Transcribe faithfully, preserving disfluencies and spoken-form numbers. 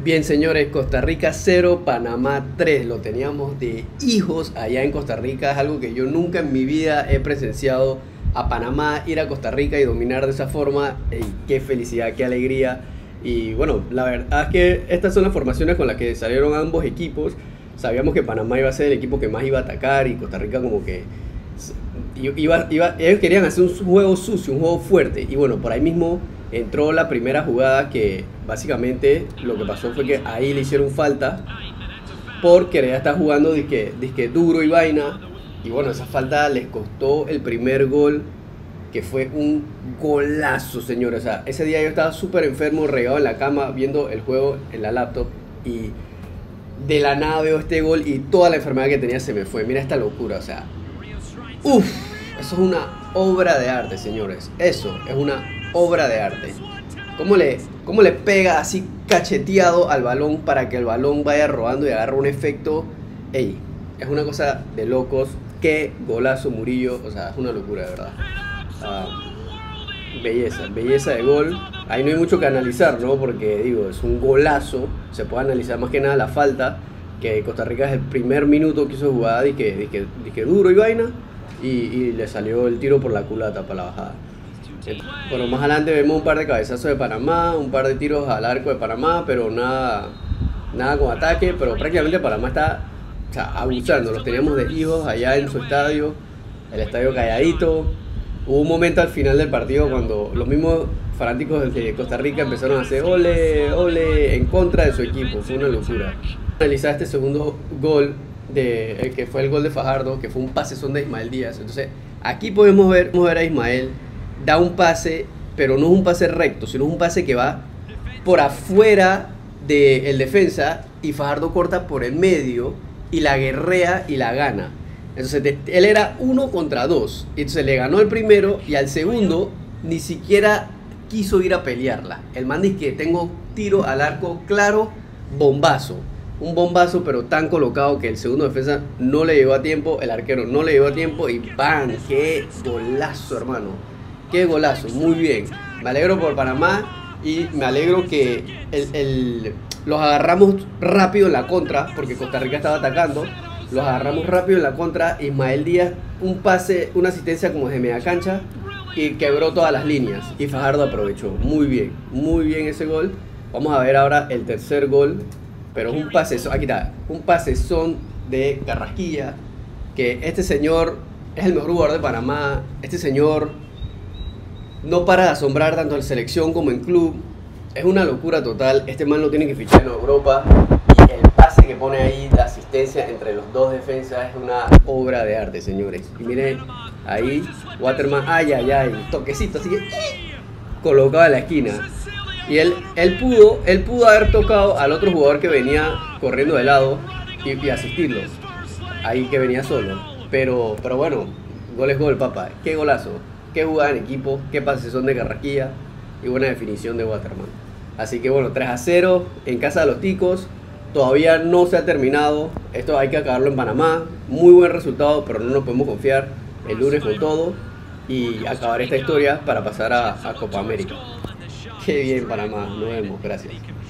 Bien, señores, Costa Rica cero, Panamá tres. Lo teníamos de hijos allá en Costa Rica. Es algo que yo nunca en mi vida he presenciado. A Panamá, ir a Costa Rica y dominar de esa forma. ¡Ey, qué felicidad, qué alegría! Y bueno, la verdad es que estas son las formaciones con las que salieron ambos equipos. Sabíamos que Panamá iba a ser el equipo que más iba a atacar y Costa Rica como que iba, iba, ellos querían hacer un juego sucio, un juego fuerte. Y bueno, por ahí mismo entró la primera jugada, que básicamente lo que pasó fue que ahí le hicieron falta porque ya está jugando disque, disque duro y vaina. Y bueno, esa falta les costó el primer gol, que fue un golazo, señores. O sea, ese día yo estaba súper enfermo, regado en la cama, viendo el juego en la laptop, y de la nada veo este gol y toda la enfermedad que tenía se me fue. Mira esta locura, o sea, uff, eso es una obra de arte, señores. Eso es una obra de arte. ¿Cómo le, cómo le pega así cacheteado al balón para que el balón vaya rodando y agarre un efecto? Ey, es una cosa de locos. Qué golazo, Murillo. O sea, es una locura, de verdad. Ah, belleza, belleza de gol. Ahí no hay mucho que analizar, ¿no? Porque digo, es un golazo. Se puede analizar más que nada la falta, que Costa Rica es el primer minuto que hizo jugada y que, que, que duro y vaina, y, y le salió el tiro por la culata para la bajada. Bueno, más adelante vemos un par de cabezazos de Panamá, un par de tiros al arco de Panamá, pero nada, nada con ataque. Pero prácticamente Panamá está, o sea, abusando. Los teníamos de hijos allá en su estadio, el estadio calladito. Hubo un momento al final del partido cuando los mismos fanáticos de Costa Rica empezaron a hacer ole, ole en contra de su equipo. Fue una locura. Analizar este segundo gol, de, el que fue el gol de Fajardo, que fue un pase son de Ismael Díaz. Entonces aquí podemos ver, podemos ver a Ismael, da un pase, pero no es un pase recto, sino es un pase que va por afuera del defensa, y Fajardo corta por el medio y la guerrea y la gana. Entonces de, él era uno contra dos, entonces le ganó el primero, y al segundo ni siquiera quiso ir a pelearla. El man dice que tengo tiro al arco claro, bombazo. Un bombazo, pero tan colocado que el segundo defensa no le llegó a tiempo, el arquero no le llegó a tiempo, y ¡bam! ¡Qué golazo, hermano! ¡Qué golazo! Muy bien. Me alegro por Panamá, y me alegro que el, el, los agarramos rápido en la contra, porque Costa Rica estaba atacando. Los agarramos rápido en la contra. Ismael Díaz, un pase, una asistencia como de media cancha, y quebró todas las líneas. Y Fajardo aprovechó. Muy bien, muy bien ese gol. Vamos a ver ahora el tercer gol. Pero es un pase, aquí está, un pasezón de Carrasquilla, que este señor es el mejor jugador de Panamá. Este señor no para de asombrar tanto en selección como en club. Es una locura total. Este man lo tiene que fichar en Europa. Y el pase que pone ahí, la asistencia entre los dos defensas, es una obra de arte, señores. Y miren, ahí, Waterman, ay, ay, ay, toquecito, así que colocado en la esquina. Y él, él, pudo, él pudo haber tocado al otro jugador que venía corriendo de lado y, y asistirlo. Ahí que venía solo. Pero, pero bueno, gol es gol, papá. Qué golazo. Qué jugada en equipo. Qué pases son de Carrasquilla. Y buena definición de Waterman. Así que bueno, tres a cero en casa de los ticos. Todavía no se ha terminado. Esto hay que acabarlo en Panamá. Muy buen resultado, pero no nos podemos confiar. El lunes con todo. Y acabar esta historia para pasar a, a Copa América. Qué bien, Panamá. Nos vemos. Gracias.